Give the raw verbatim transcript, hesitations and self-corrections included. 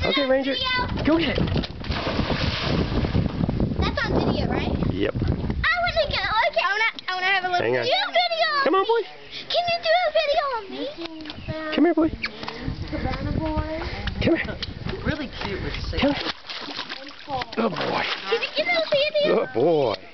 Okay, Ranger. Video? Go get it. That's on video, right? Yep. I want to go. Okay. I want to I want to have a little Hang on. do a video. Come on, boy. Can you do a video on me? Come here, boy. Savannah boy. Come here. Really cute with six. Come here. Good boy. Can you get a video? Good boy.